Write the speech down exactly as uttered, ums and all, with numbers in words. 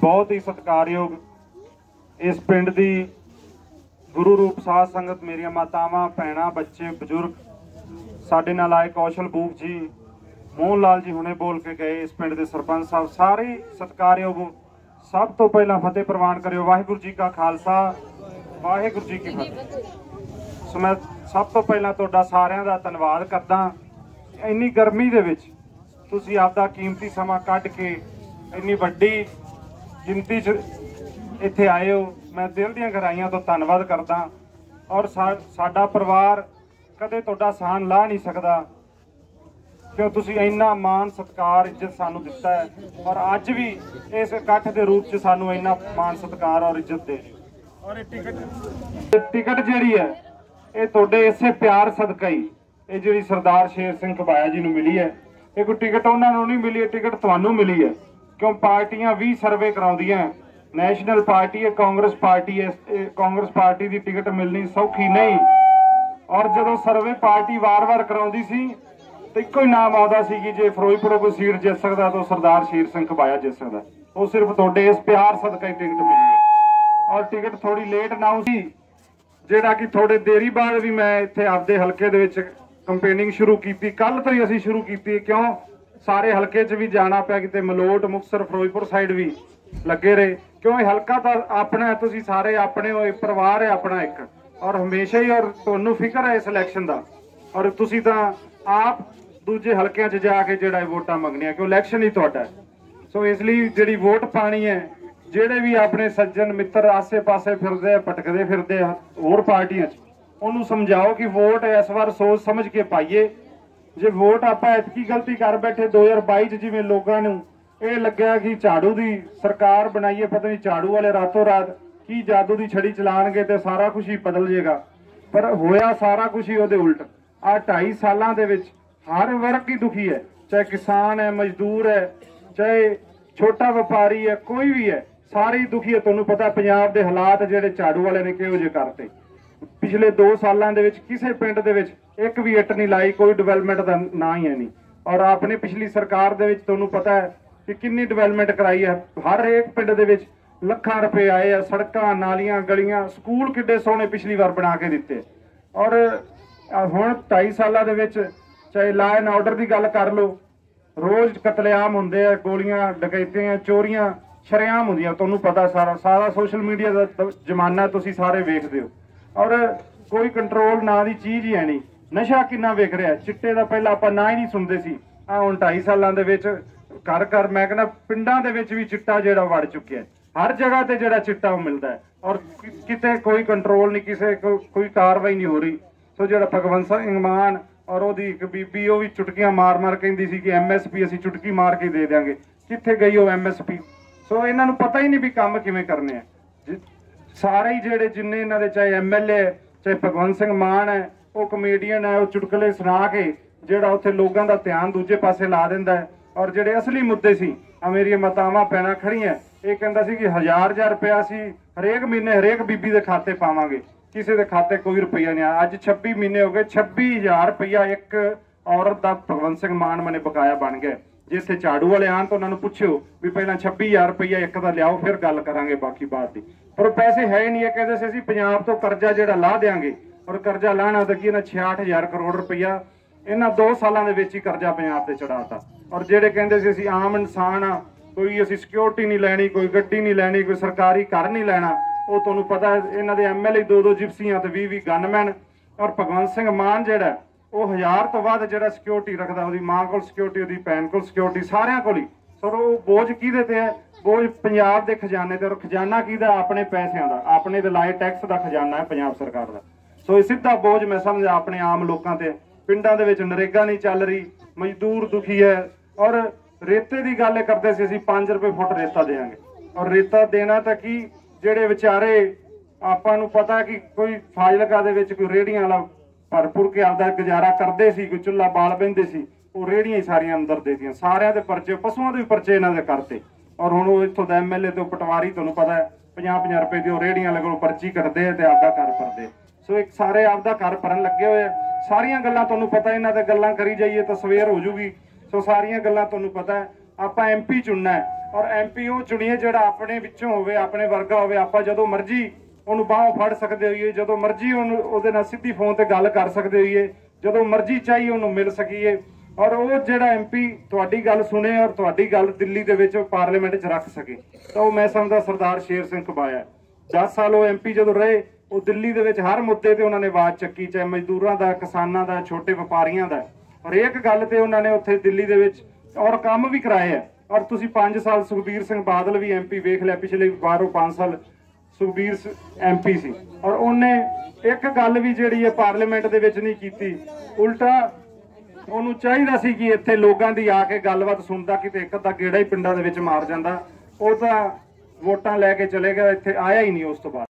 बहुत ही सत्कारयोग इस पिंड दी गुरु रूप साध संगत मेरिया मातावां भैणां बच्चे बजुर्ग साडे नाल आए कौशल बूक जी मोहन लाल जी हुणे बोल के गए इस पिंड के सरपंच साहब सारे सत्कारयोग। सब तो पहला फतेह प्रवान करियो वाहिगुरू जी का खालसा वाहिगुरू जी की फतेह। सो मैं सब तो पहला तुहाडा सारियां दा धन्नवाद करदा। इन्नी गर्मी दे विच तुसीं आपदा कीमती समा कढ के इन्नी वड्डी गिनती च इत्थे आए हो। मैं दिल दीआं गहराइयां तो धन्नवाद करदा। और सा साडा परिवार कदे तुहाडा साथ ला नहीं सकदा क्यों तुसीं इन्ना मान सत्कार इज्जत सानू दिता है और अज भी इस इकट्ठ के रूप च सानू इन्ना मान सत्कार और इज्जत दे रहे हो। और टिकट टिकट जिहड़ी है ये तुहाडे इसे प्यार सदका ही ये जिहड़ी सरदार शेर सिंह घबाया जी नूं मिली है। ये कोई टिकट उन्हां नूं नहीं मिली, टिकट तुहानूं मिली है क्यों पार्टियां भी सर्वे कराउंदियां। नैशनल पार्टी है, कांग्रेस पार्टी है, कांग्रेस पार्टी की टिकट मिलनी सौखी नहीं। और जदों सर्वे पार्टी वार वार कराउंदी सी तो इक्को ही नाम आता सी कि जे फिरोजपुरों कोई सीट जित सकता तो सरदार शेर सिंह घबाया जित सकता। वो सिर्फ तुहाडे इस प्यार सदका ही टिकट मिली है। और टिकट थोड़ी लेट नाउ सी जिहड़ा कि थोड़े देरी बाद भी मैं इत्थे आपदे हलके दे विच कंपेनिंग शुरू की। कल तो ही असीं शुरू की क्यों सारे हलके च भी जाना पिया किते मलोट मुक्तसर फिरोजपुर साइड भी लगे रहे क्यों ये हलका तो अपना है। तुसीं सारे अपने हो, परिवार है अपना एक और हमेशा ही और तुहानूं फिक्र है इस इलैक्शन का। और तुसीं तां आप दूजे हलकियां च जाके जिहड़ा वोटां मंगणियां क्यों इलैक्शन ही तुहाडा है। सो इसलिए जिहड़ी वोट पानी है ਜਿਹੜੇ भी अपने सज्जन मित्र आसे पासे फिरदे भटकदे फिरदे होर पार्टियां उन्होंने समझाओ कि वोट इस बार सोच समझ के पाइए। जे वोट आप इतकी गलती कर बैठे दो हज़ार बाई च जिवें लोगों नूं ये लग्या कि झाड़ू की सरकार बनाइए पता नहीं झाड़ू वाले रातों रात की जादू की छड़ी चलाणगे तो सारा कुछ ही बदल जाएगा। पर होया सारा कुछ ही उहदे उल्ट। आ ढाई सालों दे विच हर वर्ग ही दुखी है, चाहे किसान है, मजदूर है, चाहे छोटा व्यापारी है, कोई भी है, सारे ही दुखी है। तुहानूं पता पंजाब दे हालात जिहड़े झाड़ू वाले ने किहो जे करते। पिछले दो सालों दे विच किसी पिंड दे विच एक भी इट नहीं लाई, कोई डिवेलपमेंट का ना ही है नहीं। और अपनी पिछली सरकार दे विच तुहानूं पता है कि कितनी डिवेलपमेंट कराई है। हर एक पिंड दे विच लखां रुपए आए आ, सड़कां नालियां गलियां स्कूल किड्डे सोहणे पिछली बार बना के दिते। और हुण ढाई सालों दे विच चाहे ला एंड ऑर्डर की गल कर लो, रोज़ कतलेआम हुंदे आ, गोलियां डकैतियां चोरियां शरेआम होंदियां। तुहानूं पता सारा सारा सोशल मीडिया का जमाना तुसीं सारे वेखदे हो। और कोई कंट्रोल ना दी चीज़ ही है नहीं। नशा किन्ना विक रहा, चिट्टे का पहला आपां ना ही नहीं सुनते सी, आ हुण ढाई सालों दे विच घर घर मैं कहना पिंडां दे विच भी चिट्टा जिहड़ा वड़ चुक्या है। हर जगह ते जिहड़ा चिट्टा वो मिलदा है और किते कोई कंट्रोल नहीं, किसे को, कोई कार्रवाई नहीं हो रही। सो जिहड़ा भगवंत सिंह मान और ओहदी एक बीबी वो भी चुटकियां मार मार कहंदी सी कि एम एस पी असीं चुटकी मार के दे देंगे। कित्थे गई वो एम एस पी? सो इन्हां नूं पता ही नहीं भी काम किवें करने हैं। सारे ही जिहड़े जिन्ने इन्हां दे चाहे एम एल ए चाहे भगवंत सिंह मान है वो कमेडियन है, वो चुटकले सुना के जिहड़ा उत्थे लोगों का ध्यान दूजे पासे ला दिंदा है। और जिहड़े असली मुद्दे सी आ मेरियां मातावां भैणां खड़ीआं ये कहंदा सी कि हज़ार हज़ार रुपया असीं हरेक महीने हरेक बीबी दे खाते पावांगे, किसी के खाते कोई रुपया नहीं आया। अज छब्बी महीने हो गए, छब्बी हज़ार रुपया एक औरत का भगवंत सिंह मान मने बकाया बन गया। जे इत्थे झाड़ू वाले आन तो उन्होंने पुछो भी पहला छब्बी हज़ार रुपया एक का लियाओ फिर गल करांगे बाकी बात की। पर पैसे है ही नहीं। कहते सी असीं पंजाब तो कर्जा जिहड़ा ला देंगे और कर्जा लाना तो कि इन्हां छियाठ हज़ार करोड़ रुपया इन्हां दो सालों के विच ही कर्जा पंजाब ते चढ़ाता। और जिहड़े कहंदे सी असीं आम इंसान आ, कोई असीं सिक्योरिटी नहीं लैनी, कोई गड्डी नहीं लैनी, कोई सरकारी घर नहीं लैना, वो तुहानूं पता है इन्हां दे एम एल ए दो दो जिप्सियां ते बीह बीह गनमैन। और भगवंत सिंह मान जिहड़ा वो हज़ार तो बाद जिहड़ा सिक्योरिटी रखदा, ओहदी मां कोल सिक्योरिटी, ओहदी भैन कोल सिक्योरिटी, सारियां कोल ही। सो वो बोझ किहदे ते है? बोझ पंजाब दे खजाने ते। और खजाना किहदा? अपने पैसिਆਂ ਦਾ, अपने ते लाए टैक्स का खजाना है पंजाब सरकार का। सो ਇਹ ਸਿੱਧਾ बोझ मैं समझा अपने आम लोगों ते। पिंडां दे विच नरेगा नहीं चल रही, मजदूर दुखी है। और रेते की गल करते सी असीं पांच रुपए फुट रेता देंगे और रेता देना तो कि जिहड़े विचारे आपां नूं पता कि कोई फाजिलका दे विच कोई रेहड़ियां वाला भरपूर के आपदा गुजारा करते सी, कोई चुल्हा बाल बहिंदे सी, वो रेहड़ियां ही सारियां अंदर देतियां। सारियां दे परचे पशुआं दे भी परचे इन्हां दे करते। और हुण वो इत्थों दा एम एल ए तो पटवारी तुहानूं पता है पचास पचास रुपए दी रेहड़ियां वाले कोलों पर्ची कटदे ते आपदा घर भरदे। सो एक सारे आपदा घर भरन लगे हुए। सारियां गल्लां तुहानूं पता, इन्हां ते गल्लां करी जाइए तो सवेर हो जूगी। सो सारियां गल्लां तुहानूं पता है। ਆਪਾਂ ਐਮਪੀ ਚੁਣਨਾ ਹੈ ਔਰ ਐਮਪੀ ਉਹ ਚੁਣੀਏ ਜਿਹੜਾ ਆਪਣੇ ਵਿੱਚੋਂ ਹੋਵੇ, ਆਪਣੇ ਵਰਗਾ ਹੋਵੇ। ਆਪਾਂ ਜਦੋਂ ਮਰਜ਼ੀ ਉਹਨੂੰ ਬਾਹੋਂ ਫੜ ਸਕਦੇ ਹੋਈਏ, ਜਦੋਂ ਮਰਜ਼ੀ ਉਹਨੂੰ ਉਹਦੇ ਨਾਲ ਸਿੱਧੀ ਫੋਨ ਤੇ ਗੱਲ ਕਰ ਸਕਦੇ ਹੋਈਏ, ਜਦੋਂ ਮਰਜ਼ੀ ਚਾਹੀਏ ਉਹਨੂੰ ਮਿਲ ਸਕੀਏ। ਔਰ ਉਹ ਜਿਹੜਾ ਐਮਪੀ ਤੁਹਾਡੀ ਗੱਲ ਸੁਣੇ ਔਰ ਤੁਹਾਡੀ ਗੱਲ ਦਿੱਲੀ ਦੇ ਵਿੱਚ ਪਾਰਲੀਮੈਂਟ 'ਚ ਰੱਖ ਸਕੇ, ਤਾਂ ਉਹ ਮੈਂ ਸਮਝਦਾ ਸਰਦਾਰ ਸ਼ੇਰ ਸਿੰਘ ਘਬਾਇਆ। ਦਸ ਸਾਲ ਉਹ ਐਮਪੀ ਜਦੋਂ ਰਹੇ, ਉਹ ਦਿੱਲੀ ਦੇ ਵਿੱਚ ਹਰ ਮੁੱਦੇ ਤੇ ਉਹਨਾਂ ਨੇ ਆਵਾਜ਼ ਚੱਕੀ, ਚਾਹੇ ਮਜ਼ਦੂਰਾਂ ਦਾ, ਕਿਸਾਨਾਂ ਦਾ, ਛੋਟੇ ਵਪਾਰੀਆਂ ਦਾ। ਹਰੇਕ ਗੱਲ ਤੇ ਉਹਨਾਂ ਨੇ ਉੱਥੇ ਦਿੱਲੀ ਦੇ ਵਿੱਚ ਔਰ ਕੰਮ ਵੀ ਕਰਾਏ ਆ। ਔਰ ਤੁਸੀਂ ਪੰਜ ਸਾਲ ਸੁਖਬੀਰ ਸਿੰਘ ਬਾਦਲ ਵੀ ਐਮਪੀ ਵੇਖ ਲਿਆ, ਪਿਛਲੇ ਬਾਰੋਂ ਪੰਜ ਸਾਲ ਸੁਖਬੀਰ ਐਮਪੀ ਸੀ ਔਰ ਉਹਨੇ ਇੱਕ ਗੱਲ ਵੀ ਜਿਹੜੀ ਹੈ ਪਾਰਲੀਮੈਂਟ ਦੇ ਵਿੱਚ ਨਹੀਂ ਕੀਤੀ। ਉਲਟਾ ਉਹਨੂੰ ਚਾਹੀਦਾ ਸੀ ਕਿ ਇੱਥੇ ਲੋਕਾਂ ਦੀ ਆ ਕੇ ਗੱਲਬਾਤ ਸੁਣਦਾ, ਕਿਤੇ ਇੱਕ ਅੱਧਾ ਗੇੜਾ ਹੀ ਪਿੰਡਾਂ ਦੇ ਵਿੱਚ ਮਾਰ ਜਾਂਦਾ। ਉਹ ਤਾਂ ਵੋਟਾਂ ਲੈ ਕੇ ਚਲੇ ਗਿਆ, ਇੱਥੇ ਆਇਆ ਹੀ ਨਹੀਂ ਉਸ ਤੋਂ ਬਾਅਦ।